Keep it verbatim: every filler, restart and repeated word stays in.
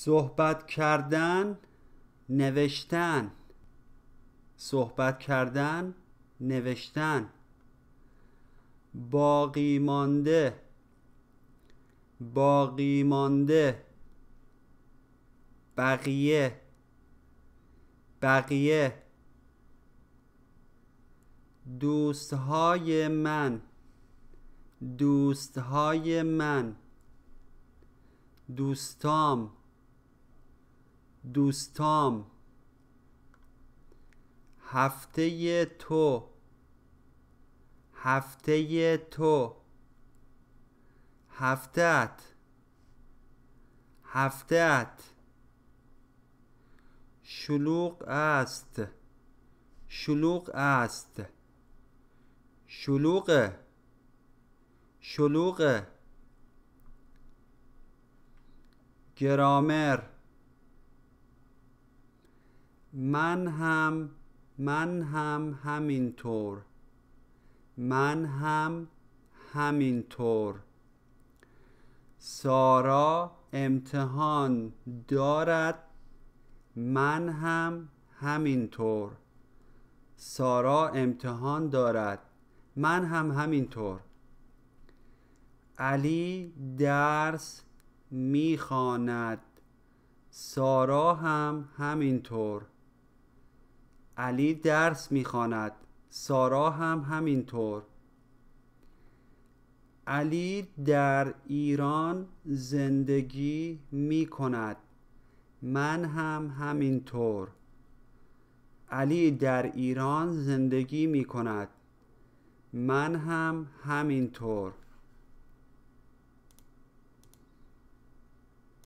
صحبت کردن، نوشتن. صحبت کردن، نوشتن. باقی مانده، باقی مانده. بقیه، بقیه. دوستهای من، دوستهای من. دوستام، دوستام. هفته تو، هفته تو. هفته‌ات، هفته‌ات. شلوغ است، شلوغ است. شلوغه، شلوغه. گرامر. من هم، من هم همینطور. من هم همینطور. سارا امتحان دارد. من هم همینطور. سارا امتحان دارد. من هم همینطور. علی درس میخواند. سارا هم همینطور. علی درس میخواند. سارا هم همینطور. علی در ایران زندگی میکند. من هم همینطور. علی در ایران زندگی میکند. من هم همینطور.